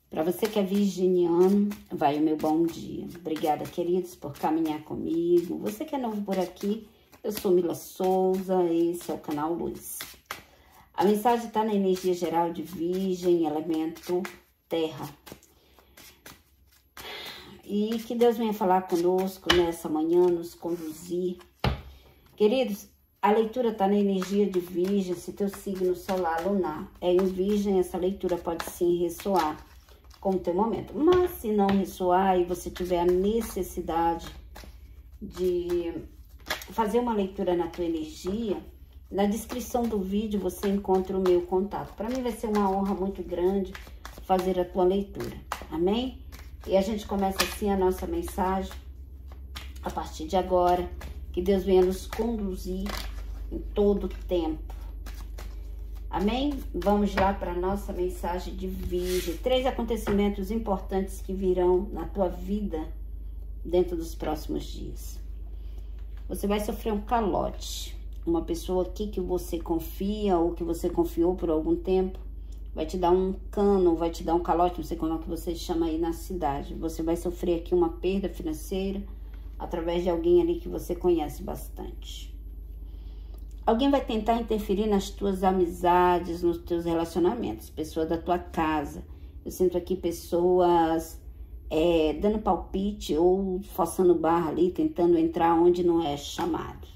Para você que é virginiano, vai o meu bom dia. Obrigada, queridos, por caminhar comigo. Você que é novo por aqui, eu sou Mila Souza, esse é o canal Luz. A mensagem está na energia geral de Virgem, elemento terra. E que Deus venha falar conosco nessa manhã, nos conduzir. Queridos, a leitura está na energia de Virgem, se teu signo solar, lunar é em Virgem, essa leitura pode sim ressoar com o teu momento. Mas se não ressoar e você tiver a necessidade de fazer uma leitura na tua energia, na descrição do vídeo você encontra o meu contato. Para mim vai ser uma honra muito grande fazer a tua leitura, amém? E a gente começa assim a nossa mensagem a partir de agora. Que Deus venha nos conduzir em todo o tempo. Amém? Vamos lá para a nossa mensagem de Virgem. 3 acontecimentos importantes que virão na tua vida dentro dos próximos dias. Você vai sofrer um calote. Uma pessoa aqui que você confia ou que você confiou por algum tempo vai te dar um cano, vai te dar um calote, não sei como é que você chama aí na cidade. Você vai sofrer aqui uma perda financeira através de alguém ali que você conhece bastante. Alguém vai tentar interferir nas tuas amizades, nos teus relacionamentos, pessoas da tua casa. Eu sinto aqui pessoas dando palpite ou forçando barra ali, tentando entrar onde não é chamado.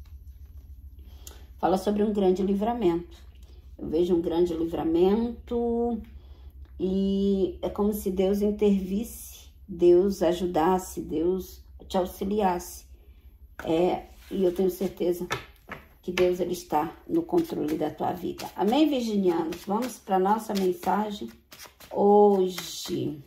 Fala sobre um grande livramento. Eu vejo um grande livramento e é como se Deus intervisse, Deus ajudasse, Deus te auxiliasse. E eu tenho certeza que Deus ele está no controle da tua vida. Amém, virginianos? Vamos para a nossa mensagem hoje.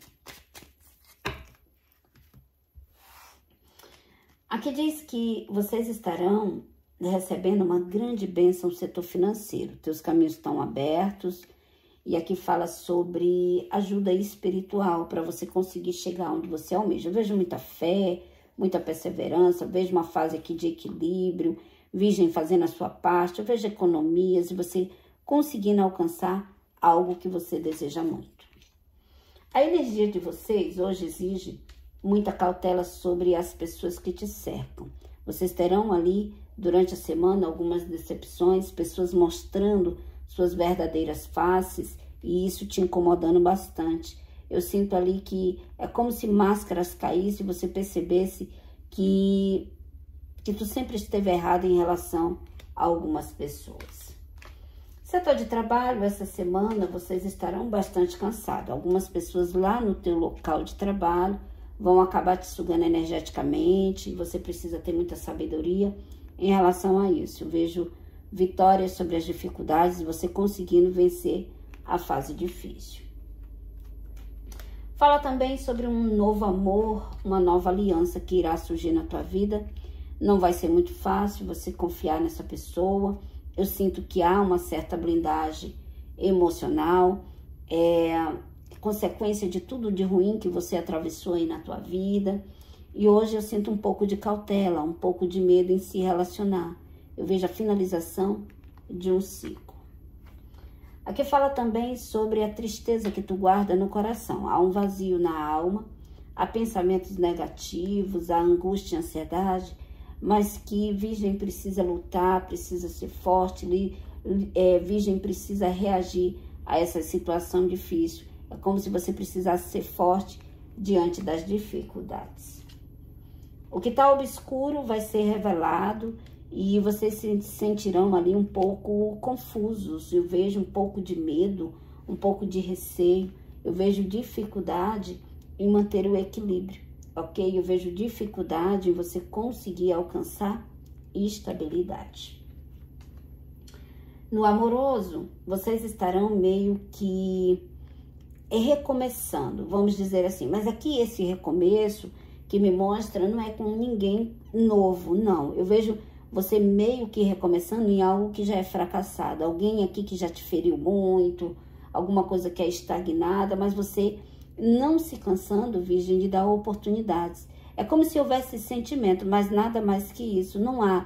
Aqui diz que vocês estarão recebendo uma grande bênção no setor financeiro. Teus caminhos estão abertos. E aqui fala sobre ajuda espiritual para você conseguir chegar onde você almeja. Eu vejo muita fé, muita perseverança, eu vejo uma fase aqui de equilíbrio, Virgem fazendo a sua parte, eu vejo economias e você conseguindo alcançar algo que você deseja muito. A energia de vocês hoje exige muita cautela sobre as pessoas que te cercam. Vocês terão ali, durante a semana, algumas decepções, pessoas mostrando suas verdadeiras faces e isso te incomodando bastante. Eu sinto ali que é como se máscaras caíssem e você percebesse que tu sempre esteve errado em relação a algumas pessoas. Setor de trabalho, essa semana vocês estarão bastante cansados. Algumas pessoas lá no teu local de trabalho vão acabar te sugando energeticamente e você precisa ter muita sabedoria em relação a isso. Eu vejo vitórias sobre as dificuldades e você conseguindo vencer a fase difícil. Fala também sobre um novo amor, uma nova aliança que irá surgir na tua vida. Não vai ser muito fácil você confiar nessa pessoa. Eu sinto que há uma certa blindagem emocional, consequência de tudo de ruim que você atravessou aí na tua vida. E hoje eu sinto um pouco de cautela, um pouco de medo em se relacionar. Eu vejo a finalização de um ciclo. Aqui fala também sobre a tristeza que tu guarda no coração. Há um vazio na alma, há pensamentos negativos, há angústia e ansiedade, mas que Virgem precisa lutar, precisa ser forte, Virgem precisa reagir a essa situação difícil. É como se você precisasse ser forte diante das dificuldades. O que está obscuro vai ser revelado e vocês se sentirão ali um pouco confusos. Eu vejo um pouco de medo, um pouco de receio. Eu vejo dificuldade em manter o equilíbrio, ok? Eu vejo dificuldade em você conseguir alcançar estabilidade. No amoroso, vocês estarão meio que recomeçando, vamos dizer assim. Mas aqui esse recomeço que me mostra não é com ninguém novo, não. Eu vejo você meio que recomeçando em algo que já é fracassado. Alguém aqui que já te feriu muito, alguma coisa que é estagnada, mas você não se cansando, Virgem, de dar oportunidades. É como se houvesse sentimento, mas nada mais que isso. Não há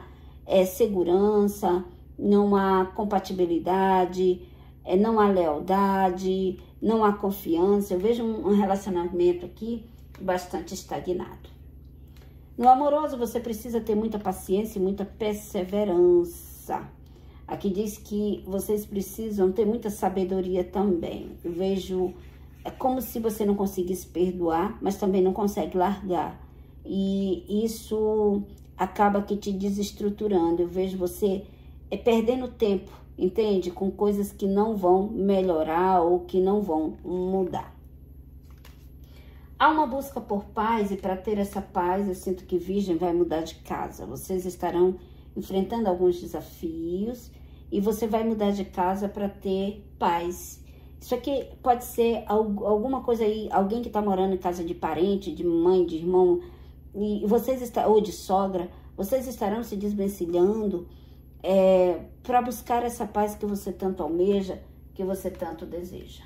segurança, não há compatibilidade, não há lealdade, não há confiança. Eu vejo um relacionamento aqui bastante estagnado. No amoroso, você precisa ter muita paciência e muita perseverança. Aqui diz que vocês precisam ter muita sabedoria também. Eu vejo, é como se você não conseguisse perdoar, mas também não consegue largar. E isso acaba aqui te desestruturando. Eu vejo você perdendo tempo, entende? Com coisas que não vão melhorar ou que não vão mudar. Há uma busca por paz e para ter essa paz, eu sinto que Virgem vai mudar de casa. Vocês estarão enfrentando alguns desafios e você vai mudar de casa para ter paz. Isso aqui pode ser alguma coisa aí, alguém que está morando em casa de parente, de mãe, de irmão, e vocês ou de sogra, vocês estarão se desvencilhando para buscar essa paz que você tanto almeja, que você tanto deseja.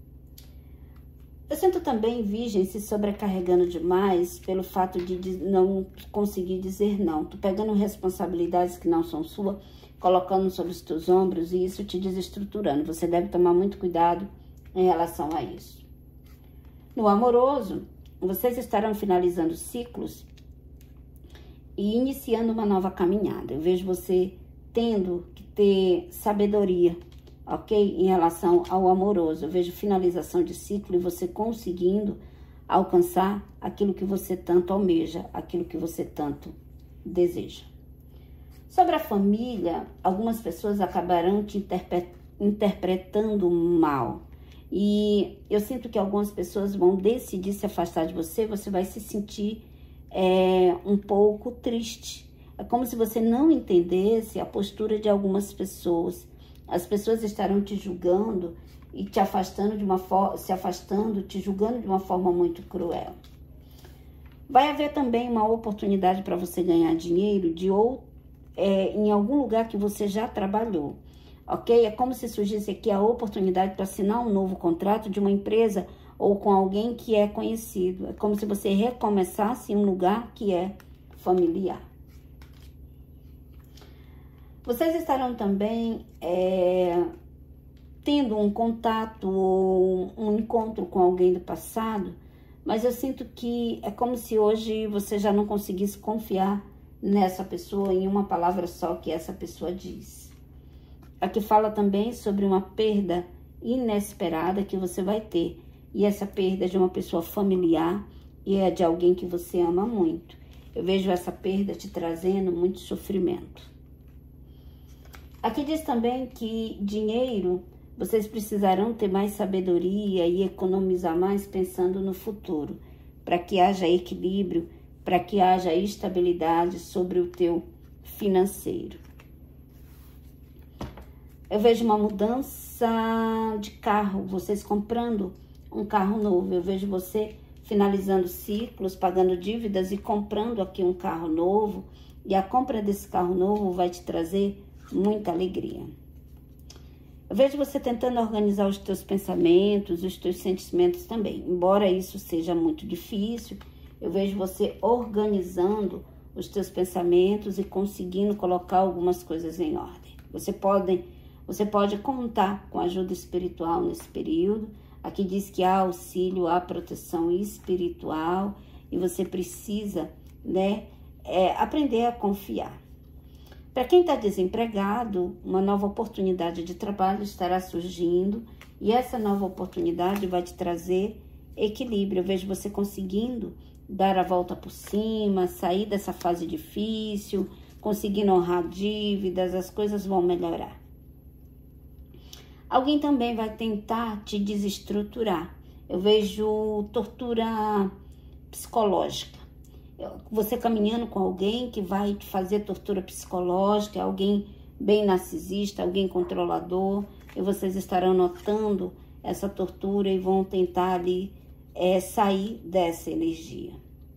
Eu sinto também Virgem se sobrecarregando demais pelo fato de não conseguir dizer não. Tu pegando responsabilidades que não são suas, colocando sobre os teus ombros e isso te desestruturando. Você deve tomar muito cuidado em relação a isso. No amoroso, vocês estarão finalizando ciclos e iniciando uma nova caminhada. Eu vejo você tendo que ter sabedoria, ok? Em relação ao amoroso. Eu vejo finalização de ciclo e você conseguindo alcançar aquilo que você tanto almeja, aquilo que você tanto deseja. Sobre a família, algumas pessoas acabarão te interpretando mal. E eu sinto que algumas pessoas vão decidir se afastar de você, você vai se sentir um pouco triste. É como se você não entendesse a postura de algumas pessoas. As pessoas estarão te julgando e te afastando de uma forma, te julgando de uma forma muito cruel. Vai haver também uma oportunidade para você ganhar dinheiro em algum lugar que você já trabalhou, ok? É como se surgisse aqui a oportunidade para assinar um novo contrato de uma empresa ou com alguém que é conhecido. É como se você recomeçasse em um lugar que é familiar. Vocês estarão também tendo um contato ou um encontro com alguém do passado, mas eu sinto que é como se hoje você já não conseguisse confiar nessa pessoa em uma palavra só que essa pessoa diz. Aqui fala também sobre uma perda inesperada que você vai ter. E essa perda é de uma pessoa familiar e é de alguém que você ama muito. Eu vejo essa perda te trazendo muito sofrimento. Aqui diz também que dinheiro, vocês precisarão ter mais sabedoria e economizar mais pensando no futuro, para que haja equilíbrio, para que haja estabilidade sobre o teu financeiro. Eu vejo uma mudança de carro, vocês comprando um carro novo. Eu vejo você finalizando ciclos, pagando dívidas e comprando aqui um carro novo. E a compra desse carro novo vai te trazer muita alegria. Eu vejo você tentando organizar os teus pensamentos, os teus sentimentos também. Embora isso seja muito difícil, eu vejo você organizando os teus pensamentos e conseguindo colocar algumas coisas em ordem. Você pode contar com ajuda espiritual nesse período. Aqui diz que há auxílio, há proteção espiritual e você precisa, aprender a confiar. Para quem está desempregado, uma nova oportunidade de trabalho estará surgindo e essa nova oportunidade vai te trazer equilíbrio. Eu vejo você conseguindo dar a volta por cima, sair dessa fase difícil, conseguindo honrar dívidas, as coisas vão melhorar. Alguém também vai tentar te desestruturar. Eu vejo tortura psicológica. Você caminhando com alguém que vai te fazer tortura psicológica, alguém bem narcisista, alguém controlador, e vocês estarão notando essa tortura e vão tentar ali sair dessa energia.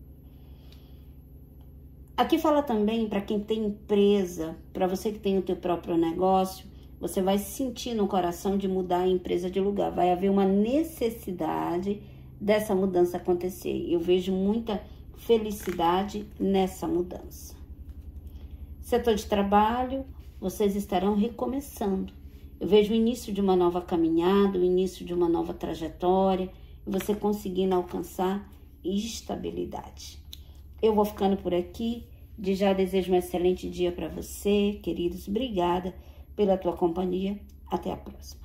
Aqui fala também para quem tem empresa, para você que tem o teu próprio negócio, você vai sentir no coração de mudar a empresa de lugar. Vai haver uma necessidade dessa mudança acontecer. Eu vejo muita felicidade nessa mudança. Setor de trabalho, vocês estarão recomeçando. Eu vejo o início de uma nova caminhada, o início de uma nova trajetória, e você conseguindo alcançar estabilidade. Eu vou ficando por aqui. De já desejo um excelente dia para você, queridos. Obrigada pela tua companhia. Até a próxima.